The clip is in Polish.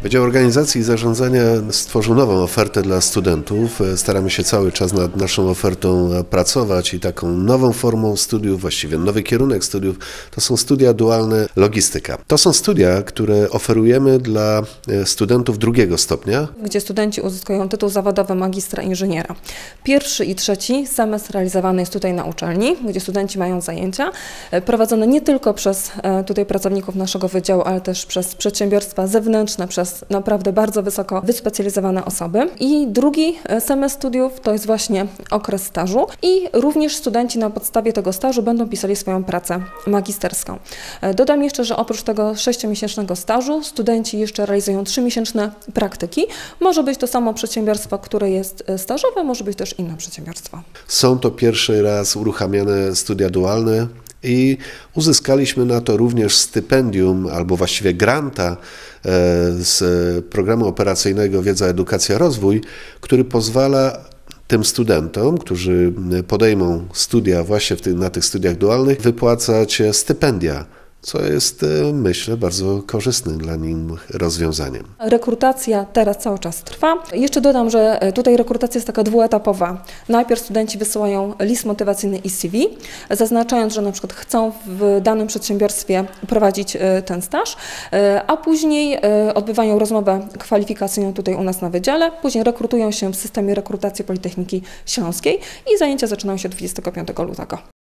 Wydział Organizacji i Zarządzania stworzył nową ofertę dla studentów. Staramy się cały czas nad naszą ofertą pracować i taką nową formą studiów, właściwie nowy kierunek studiów, to są studia dualne logistyka. To są studia, które oferujemy dla studentów drugiego stopnia. Gdzie studenci uzyskują tytuł zawodowy magistra inżyniera. Pierwszy i trzeci semestr realizowany jest tutaj na uczelni, gdzie studenci mają zajęcia prowadzone nie tylko przez tutaj pracowników naszego wydziału, ale też przez przedsiębiorstwa zewnętrzne, przez naprawdę bardzo wysoko wyspecjalizowane osoby. I drugi semestr studiów to jest właśnie okres stażu i również studenci na podstawie tego stażu będą pisali swoją pracę magisterską. Dodam jeszcze, że oprócz tego 6-miesięcznego stażu studenci jeszcze realizują 3-miesięczne praktyki. Może być to samo przedsiębiorstwo, które jest stażowe, może być też inne przedsiębiorstwo. Są to pierwszy raz uruchamiane studia dualne i uzyskaliśmy na to również stypendium, albo właściwie granta z programu operacyjnego Wiedza, Edukacja, Rozwój, który pozwala tym studentom, którzy podejmą studia właśnie na tych studiach dualnych, wypłacać stypendia, co jest, myślę, bardzo korzystnym dla nich rozwiązaniem. Rekrutacja teraz cały czas trwa. Jeszcze dodam, że tutaj rekrutacja jest taka dwuetapowa. Najpierw studenci wysyłają list motywacyjny i CV, zaznaczając, że na przykład chcą w danym przedsiębiorstwie prowadzić ten staż, a później odbywają rozmowę kwalifikacyjną tutaj u nas na wydziale, później rekrutują się w systemie rekrutacji Politechniki Śląskiej i zajęcia zaczynają się 25 lutego.